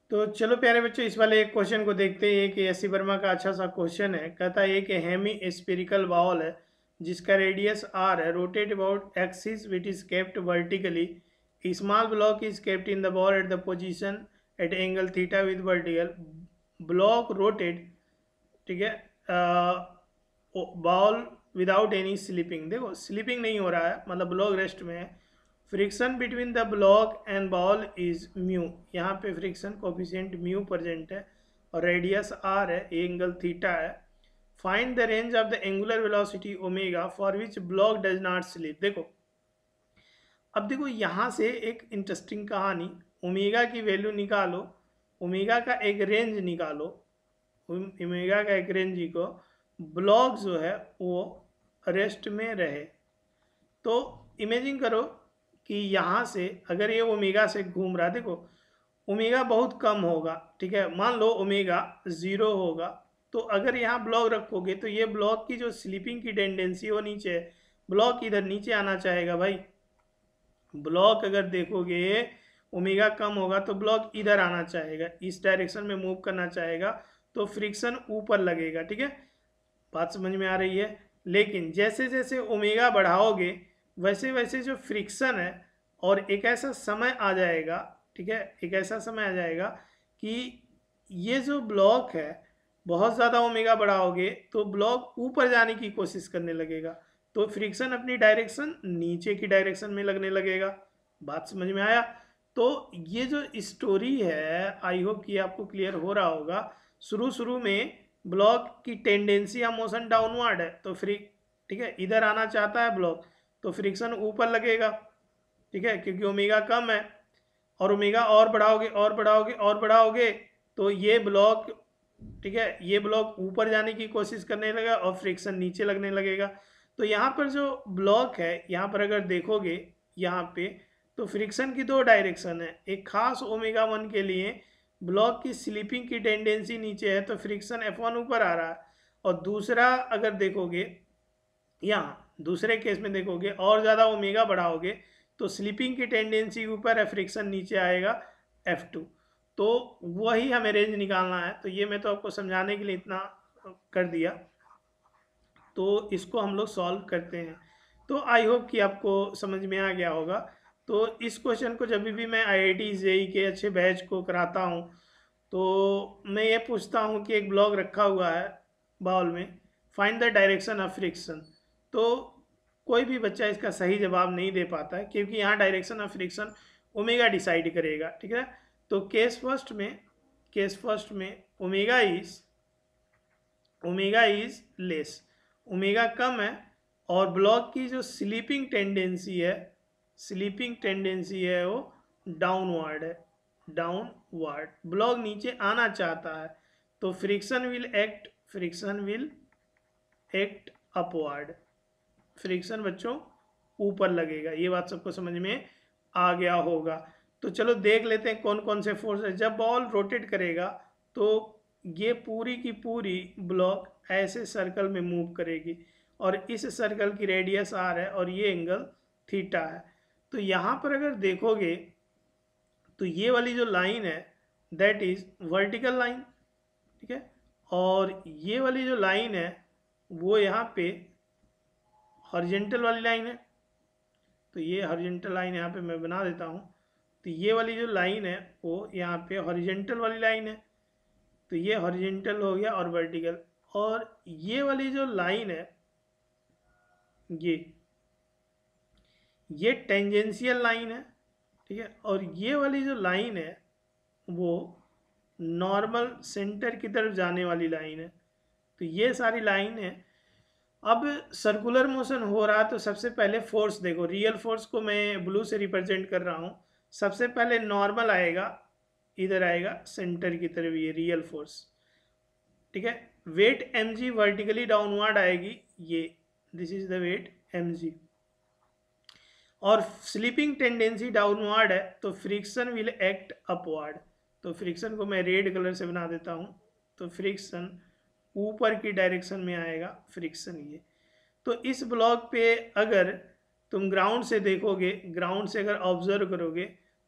तो चलो प्यारे बच्चों, इस वाले एक क्वेश्चन को देखते हैं कि एस सी वर्मा का अच्छा सा क्वेश्चन है। कहता है कि हेमी स्फेरिकल बॉल है जिसका रेडियस आर है, rotate about axis which is kept vertically. Small block is kept in the ball at the position at angle theta with vertical block rotate. ठीक है, बॉल विदाउट एनी स्लिपिंग। देखो slipping नहीं हो रहा है, मतलब block rest में है। Friction between the block and ball is mu. यहाँ पे फ्रिक्शन कोफिशिएंट म्यू प्रेजेंट है और रेडियस आर है, एंगल थीटा है। Find the range of the angular velocity omega for which block does not slip. देखो अब देखो यहाँ से एक इंटरेस्टिंग कहानी, ओमेगा की वैल्यू निकालो, ओमेगा का एक रेंज निकालो, ओमेगा का एक रेंज को ब्लॉक जो है वो रेस्ट में रहे। तो इमेजिन करो कि यहाँ से अगर ये ओमेगा से घूम रहा है, देखो ओमेगा बहुत कम होगा, ठीक है, मान लो ओमेगा 0 होगा। तो अगर यहाँ ब्लॉक रखोगे तो ये ब्लॉक की जो स्लीपिंग की टेंडेंसी वो नीचे है, ब्लॉक इधर नीचे आना चाहेगा भाई। ब्लॉक अगर देखोगे ओमेगा कम होगा तो ब्लॉक इधर आना चाहेगा, इस डायरेक्शन में मूव करना चाहेगा, तो फ्रिक्शन ऊपर लगेगा। ठीक है, बात समझ में आ रही है। लेकिन जैसे जैसे ओमेगा बढ़ाओगे वैसे वैसे जो फ्रिक्शन है, और एक ऐसा समय आ जाएगा, ठीक है, एक ऐसा समय आ जाएगा कि ये जो ब्लॉक है बहुत ज़्यादा ओमेगा बढ़ाओगे तो ब्लॉक ऊपर जाने की कोशिश करने लगेगा, तो फ्रिक्शन अपनी डायरेक्शन नीचे की डायरेक्शन में लगने लगेगा। बात समझ में आया। तो ये जो स्टोरी है आई होप कि आपको क्लियर हो रहा होगा। शुरू शुरू में ब्लॉक की टेंडेंसी या मोशन डाउनवर्ड है, तो ठीक है, इधर आना चाहता है ब्लॉक, तो फ्रिक्शन ऊपर लगेगा, ठीक है, क्योंकि ओमेगा कम है। और ओमेगा और बढ़ाओगे और बढ़ाओगे और बढ़ाओगे तो ये ब्लॉक, ठीक है, ये ब्लॉक ऊपर जाने की कोशिश करने लगेगा और फ्रिक्शन नीचे लगने लगेगा। तो यहाँ पर जो ब्लॉक है, यहाँ पर अगर देखोगे यहाँ पे, तो फ्रिक्शन की दो डायरेक्शन है। एक खास ओमेगा 1 के लिए ब्लॉक की स्लिपिंग की टेंडेंसी नीचे है तो फ्रिक्शन F1 ऊपर आ रहा है, और दूसरा अगर देखोगे यहाँ दूसरे केस में देखोगे और ज़्यादा ओमेगा बढ़ाओगे तो स्लिपिंग की टेंडेंसी ऊपर है, फ्रिक्शन नीचे आएगा F2। तो वही हमें रेंज निकालना है। तो ये मैं तो आपको समझाने के लिए इतना कर दिया, तो इसको हम लोग सॉल्व करते हैं। तो आई होप कि आपको समझ में आ गया होगा। तो इस क्वेश्चन को जब भी मैं IIT JEE के अच्छे बैच को कराता हूँ तो मैं ये पूछता हूँ कि एक ब्लॉक रखा हुआ है बॉल में, find the direction of friction. तो कोई भी बच्चा इसका सही जवाब नहीं दे पाता है क्योंकि यहाँ direction of friction omega decide करेगा। ठीक है, तो केस फर्स्ट में ओमेगा इज लेस, ओमेगा कम है, और ब्लॉक की जो स्लीपिंग टेंडेंसी है वो डाउनवर्ड है, डाउनवर्ड। ब्लॉक नीचे आना चाहता है तो friction will act upward, friction बच्चों ऊपर लगेगा। ये बात सबको समझ में आ गया होगा। तो चलो देख लेते हैं कौन कौन से फोर्स है। जब बॉल रोटेट करेगा तो ये पूरी की पूरी ब्लॉक ऐसे सर्कल में मूव करेगी, और इस सर्कल की रेडियस आर है और ये एंगल थीटा है। तो यहाँ पर अगर देखोगे तो ये वाली जो लाइन है दैट इज वर्टिकल लाइन, ठीक है, और ये वाली जो लाइन है वो यहाँ पे हॉरिजेंटल वाली लाइन है। तो ये हॉरिजेंटल लाइन यहाँ पे मैं बना देता हूँ। तो ये वाली जो लाइन है वो यहाँ पे हॉरिजेंटल वाली लाइन है, तो ये हॉरिजेंटल हो गया और वर्टिकल। और ये वाली जो लाइन है ये टेंजेंशियल लाइन है, ठीक है, और ये वाली जो लाइन है वो नॉर्मल सेंटर की तरफ जाने वाली लाइन है। तो ये सारी लाइन है। अब सर्कुलर मोशन हो रहा है तो सबसे पहले फोर्स देखो, रियल फोर्स को मैं ब्लू से रिप्रेजेंट कर रहा हूँ। सबसे पहले नॉर्मल आएगा, इधर आएगा सेंटर की तरफ, ये रियल फोर्स, ठीक है। वेट mg वर्टिकली डाउनवर्ड आएगी, ये this is the weight mg, और स्लीपिंग टेंडेंसी डाउनवर्ड है तो फ्रिक्शन विल एक्ट अपवर्ड। तो फ्रिक्शन को मैं रेड कलर से बना देता हूँ, तो फ्रिक्शन ऊपर की डायरेक्शन में आएगा फ्रिक्शन ये। तो इस ब्लॉक पे अगर तुम ग्राउंड से देखोगे, ग्राउंड से अगर ऑब्जर्व करोगे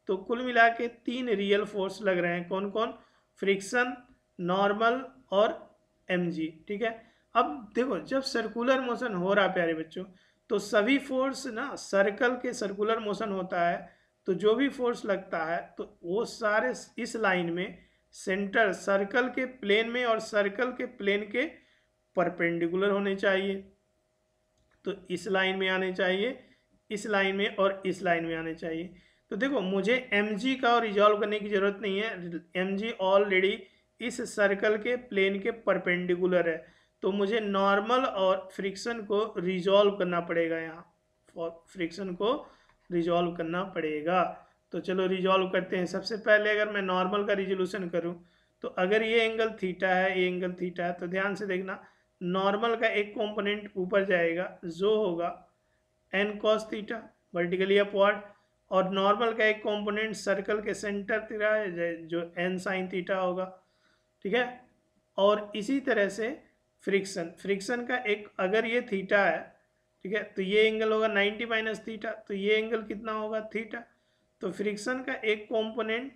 तो कुल मिला के 3 रियल फोर्स लग रहे हैं। कौन कौन? फ्रिक्शन, नॉर्मल और mg। ठीक है, अब देखो जब सर्कुलर मोशन हो रहा है प्यारे बच्चों, तो सभी फोर्स ना सर्कल के सर्कुलर मोशन होता है, तो जो भी फोर्स लगता है तो वो सारे इस लाइन में सेंटर सर्कल के प्लेन में और सर्कल के प्लेन के परपेंडिकुलर होने चाहिए। तो इस लाइन में आने चाहिए, इस लाइन में और इस लाइन में आने चाहिए। तो देखो मुझे mg का रिजॉल्व करने की जरूरत नहीं है, mg ऑलरेडी इस सर्कल के प्लेन के परपेंडिकुलर है। तो मुझे नॉर्मल और फ्रिक्शन को रिजॉल्व करना पड़ेगा, यहाँ फ्रिक्शन को रिजॉल्व करना पड़ेगा। तो चलो रिजॉल्व करते हैं। सबसे पहले अगर मैं नॉर्मल का रिजोल्यूशन करूं, तो अगर ये एंगल थीटा है, ये एंगल थीटा है, तो ध्यान से देखना नॉर्मल का एक कंपोनेंट ऊपर जाएगा जो होगा n cos theta vertically upward, और नॉर्मल का एक कंपोनेंट सर्कल के सेंटर तेरा जो n sin थीटा होगा। ठीक है, और इसी तरह से फ्रिक्शन का एक, अगर ये थीटा है, ठीक है, तो ये एंगल होगा 90 माइनस थीटा, तो ये एंगल कितना होगा? थीटा। तो फ्रिक्शन का एक कंपोनेंट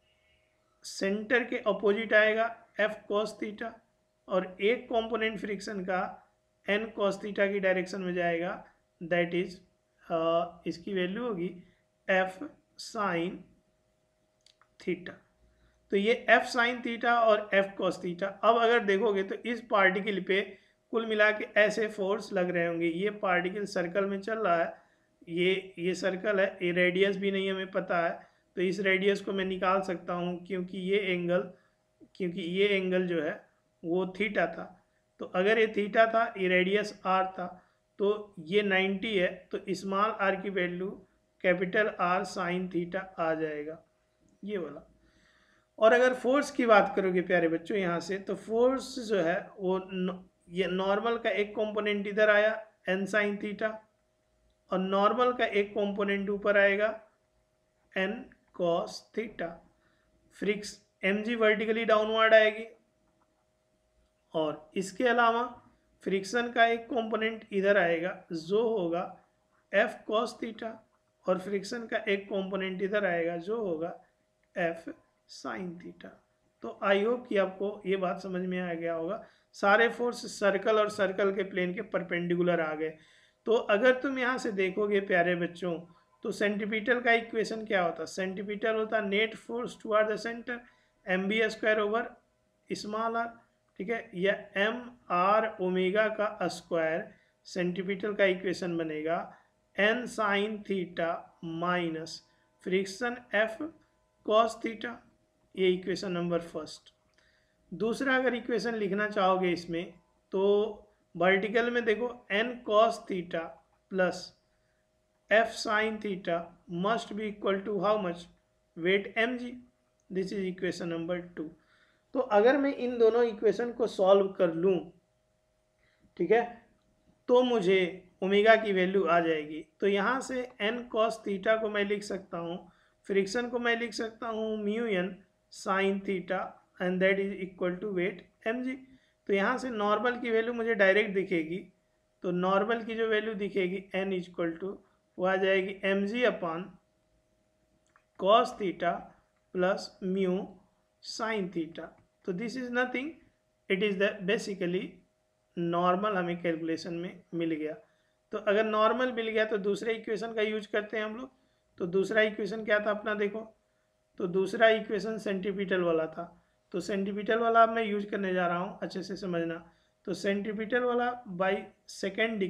सेंटर के अपोजिट आएगा f cos थीटा, और एक कंपोनेंट फ्रिक्शन का n cos थीटा की डायरेक्शन में जाएगा, दैट इज इसकी वैल्यू होगी f sin थीटा। तो ये f sin थीटा और f cos थीटा। अब अगर देखोगे तो इस पार्टिकल पे कुल मिला के ऐसे फोर्स लग रहे होंगे। ये पार्टिकल सर्कल में चल रहा है, ये सर्कल है, ये रेडियस भी नहीं हमें पता है, तो इस रेडियस को मैं निकाल सकता हूँ क्योंकि ये एंगल जो है वो थीटा था। तो अगर ये थीटा था, ये रेडियस r था, तो ये 90 है, तो स्मॉल r की value capital R sine theta आ जाएगा, ये वाला। और अगर फोर्स की बात करोगे प्यारे बच्चों यहाँ से, तो फोर्स जो है वो ये नॉर्मल का एक कंपोनेंट इधर आया n साइन थीटा, और नॉर्मल का एक कंपोनेंट ऊपर आएगा n cos थीटा। फ्रिक्स mg वर्टिकली डाउनवर्ड आएगी, और इसके अलावा फ्रिक्शन का एक कंपोनेंट इधर आएगा जो होगा f cos थीटा, और फ्रिक्शन का एक कंपोनेंट इधर आएगा जो होगा f sin थीटा। तो आई होप कि आपको ये बात समझ में आ गया होगा। सारे फोर्स सर्कल और सर्कल के प्लेन के परपेंडिकुलर आ गए। तो अगर तुम यहाँ से देखोगे प्यारे बच्चों, तो सेंटीपीटल का इक्वेशन क्या होता? सेंटीपीटल होता net force toward the center mb square over small r। ठीक है, या एम आर ओमेगा का स्क्वायर सेंटीपीटल का इक्वेशन बनेगा n sine theta minus friction f cos theta. ये इक्वेशन नंबर फर्स्ट। दूसरा अगर इक्वेशन लिखना चाहोगे इसमें, तो वर्टिकल में देखो n cos theta plus f sin theta must be equal to how much? Weight mg। This is equation number 2। तो अगर मैं इन दोनों इक्वेशन को सॉल्व कर लूँ, ठीक है, तो मुझे ओमेगा की वैल्यू आ जाएगी। तो यहाँ से n cos थीटा को मैं लिख सकता हूँ, फ्रिक्शन को मैं लिख सकता हूँ mu n sine theta, and that is equal to weight mg। तो यहाँ से नॉर्मल की वैल्यू मुझे डायरेक्ट दिखेगी, तो नॉर्मल की जो वैल्यू दिखेगी n इक्वल टू वो आ जाएगी mg upon cos theta plus mu sine theta. तो this is nothing, it is the basically normal हमें कैलकुलेशन में मिल गया। तो अगर नॉर्मल मिल गया तो दूसरे इक्वेशन का यूज करते हैं हम लोग। तो दूसरा इक्वेशन क्या था अपना, देखो, तो दूसरा इक्वेशन सेंटीपीटल वाला था। तो सेंटीपीटल वाला अब मैं यूज करने जा रहा हूँ, अच्छे से समझना। तो सेंटीपीटल वाला बाय सेकेंड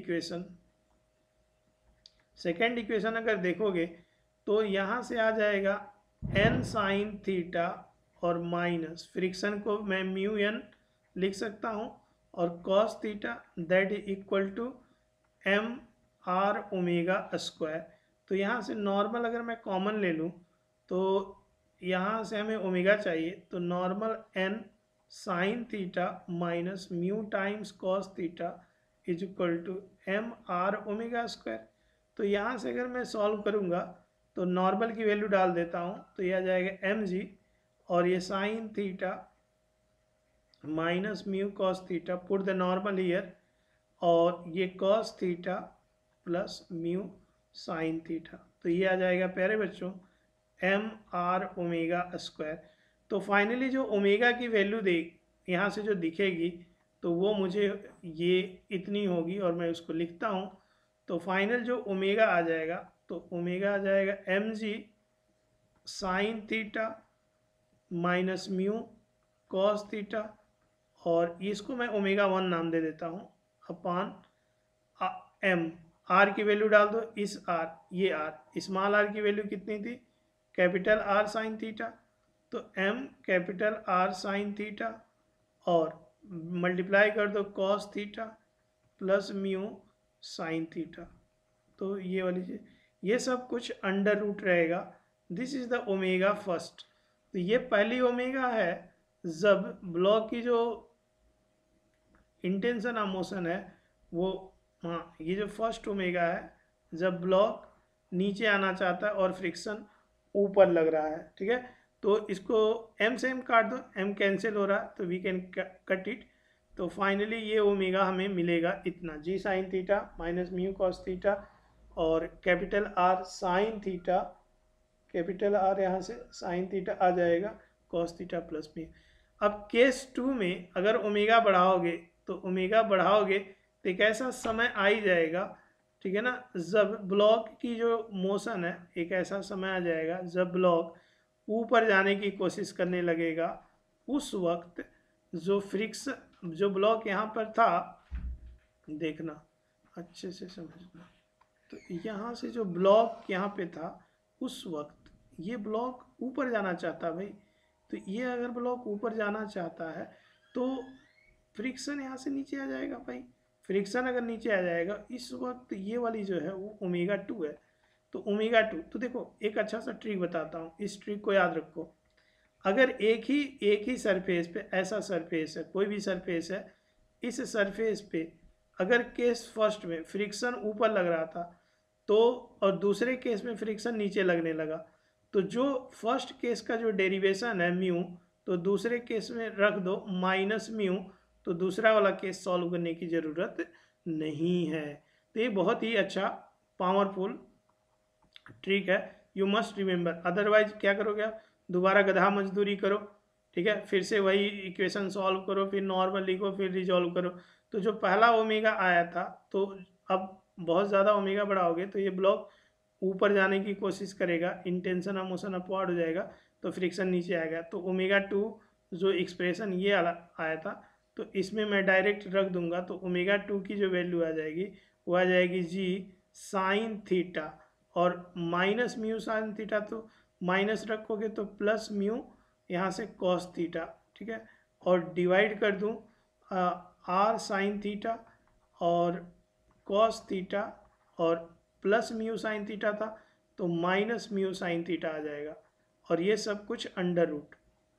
इक्वेशन अगर देखोगे तो यहाँ से आ जाएगा n साइन थीटा और माइनस फ्रिक्शन को मैं म्यू n लिख सकता हूँ, और cos theta that is equal to m r omega square. तो यहाँ से नॉर्मल अगर मैं कॉमन ले लूँ, तो यहाँ से हमें ओमेगा चाहिए, तो normal n sine theta minus mu times cos theta is equal to m r omega square. तो यहाँ से अगर मैं सॉल्व करूँगा तो नॉर्मल की वैल्यू डाल देता हूँ, तो यह आ जाएगा mg, और ये sine theta minus mu cos theta, put the normal year, और ये cos theta plus mu sine theta. तो ये आ जाएगा प्यारे बच्चों एम आर ओमेगा स्क्वायर। तो फाइनली जो ओमेगा की वैल्यू दे यहाँ से जो दिखेगी तो वो मुझे ये इतनी होगी, और मैं उसको लिखता हूँ। तो फाइनल जो ओमेगा आ जाएगा, तो ओमेगा आ जाएगा M G sine theta minus mu cos theta, और इसको मैं ओमेगा 1 नाम दे देता हूँ, अपान एम। आर की वैल्यू डाल दो, इस आर, ये आर, स्मॉल आर की वैल्यू कितनी थी, कैपिटल आर साइन थीटा, तो M capital R sine theta, और मल्टीप्लाई कर दो cos theta plus mu sine theta. तो ये वाली चीज, ये सब कुछ अंडर रूट रहेगा। This is the omega first. तो ये पहली ओमेगा है जब ब्लॉक की जो इंटेंशन ऑफ मोशन है वो, हाँ, ये जो फर्स्ट ओमेगा है जब ब्लॉक नीचे आना चाहता है और फ्रिक्शन ऊपर लग रहा है, ठीक है। तो इसको m से m काट दो, m कैंसिल हो रहा है तो वी कैन कट इट। तो फाइनली ये ओमेगा हमें मिलेगा इतना, g sine theta minus mu cos theta, और capital R sine theta, capital R यहाँ से साइन थीटा आ जाएगा, कॉस थीटा प्लस म्यू। अब केस 2 में अगर ओमेगा बढ़ाओगे तो ओमेगा बढ़ाओगे तो एक ऐसा समय आ ही जाएगा, ठीक है ना, जब ब्लॉक की जो मोशन है, एक ऐसा समय आ जाएगा जब ब्लॉक ऊपर जाने की कोशिश करने लगेगा। उस वक्त जो फ्रिक्शन, जो ब्लॉक यहाँ पर था, देखना अच्छे से समझना, तो यहाँ से जो ब्लॉक यहाँ पे था उस वक्त ये ब्लॉक ऊपर जाना चाहता भाई। तो ये अगर ब्लॉक ऊपर जाना चाहता है तो फ्रिक्शन यहाँ से नीचे आ जाएगा भाई। फ्रिक्शन अगर नीचे आ जाएगा इस वक्त ये वाली जो है वो ओमेगा 2 है। तो ओमेगा 2, तो देखो एक अच्छा सा ट्रिक बताता हूँ, इस ट्रिक को याद रखो। अगर एक ही सरफेस पे, ऐसा सरफेस है, कोई भी सरफेस है, इस सरफेस पे अगर केस फर्स्ट में फ्रिक्शन ऊपर लग रहा था तो, और दूसरे केस में फ्रिक्शन नीचे लगने लगा, तो जो फर्स्ट केस का जो डेरिवेशन है म्यू, तो दूसरे केस में रख दो माइनस म्यू, तो दूसरा वाला केस सॉल्व करने की ज़रूरत नहीं है। तो ये बहुत ही अच्छा पावरफुल ट्रिक है, यू मस्ट रिमेंबर। अदरवाइज क्या करोगे आप, दोबारा गधा मजदूरी करो, ठीक है, फिर से वही इक्वेशन सॉल्व करो, फिर नॉर्मल लिखो, फिर रिजॉल्व करो। तो जो पहला ओमेगा आया था, तो अब बहुत ज़्यादा ओमेगा बढ़ाओगे तो ये ब्लॉक ऊपर जाने की कोशिश करेगा, इंटेंशन ऑफ मोशन अपवर्ड हो जाएगा, तो फ्रिक्शन नीचे आएगा। तो ओमेगा 2 जो एक्सप्रेशन ये आया था, तो इसमें मैं डायरेक्ट रख दूंगा, तो ओमेगा 2 की जो वैल्यू आ जाएगी वो आ जाएगी जी साइन थीटा, और माइनस म्यू साइन थीटा, तो माइनस रखोगे तो प्लस म्यू यहाँ से कॉस थीटा, ठीक है, और डिवाइड कर दूँ आर साइन थीटा और कॉस थीटा, और प्लस म्यू साइन थीटा था तो माइनस म्यू साइन थीटा आ जाएगा, और ये सब कुछ अंडर रूट।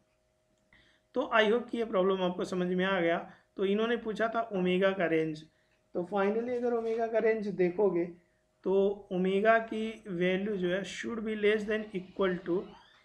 तो आई होप कि ये प्रॉब्लम आपको समझ में आ गया। तो इन्होंने पूछा था ओमेगा का रेंज, तो फाइनली अगर ओमेगा का रेंज देखोगे तो ओमेगा की वैल्यू जो है should be less than equal to,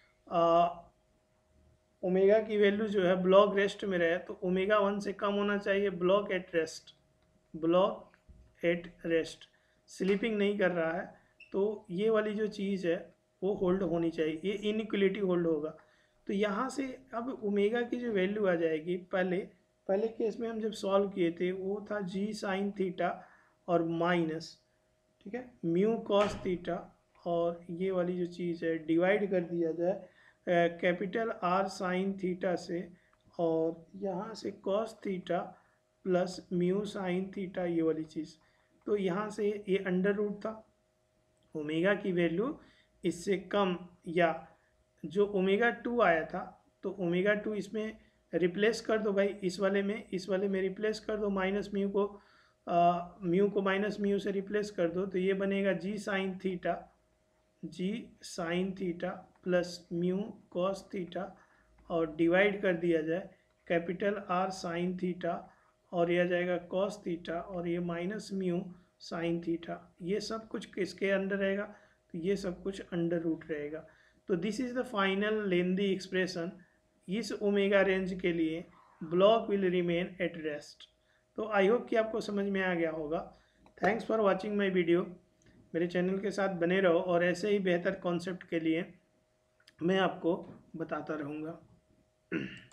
omega की वैल्यू जो है ब्लॉक रेस्ट में रहे तो ओमेगा 1 से कम होना चाहिए, block at rest, block at rest, sleeping नहीं कर रहा है, तो ये वाली जो चीज़ है वो होल्ड होनी चाहिए, ये इनइक्वलिटी होल्ड होगा। तो यहाँ से अब ओमेगा की जो वैल्यू आ जाएगी, पहले केस में हम जब सॉल्व किए थे वो था जी साइन थीटा और माइनस, ठीक है, म्यू कॉस थीटा, और ये वाली जो चीज़ है डिवाइड कर दिया जाए कैपिटल आर साइन थीटा से, और यहाँ से cos theta plus mu sine theta, ये वाली चीज़। तो यहाँ से ये अंडर रूट था, ओमेगा की वैल्यू इससे कम, या जो ओमेगा 2 आया था तो ओमेगा 2 इसमें रिप्लेस कर दो भाई, इस वाले में रिप्लेस कर दो, माइनस म्यू को माइनस म्यू से रिप्लेस कर दो, तो ये बनेगा g sine theta plus mu cos theta, और डिवाइड कर दिया जाए कैपिटल आर साइन थीटा, और यह जाएगा कॉस थीटा, और ये माइनस म्यू साइन थीटा, ये सब कुछ किसके अंडर रहेगा, तो ये सब कुछ अंडर रूट रहेगा। तो this is the final length expression, इस ओमेगा रेंज के लिए block will remain at rest. तो आई होप कि आपको समझ में आ गया होगा। Thanks for watching my video, मेरे चैनल के साथ बने रहो और ऐसे ही बेहतर कॉन्सेप्ट के लिए मैं आपको बताता रहूँगा।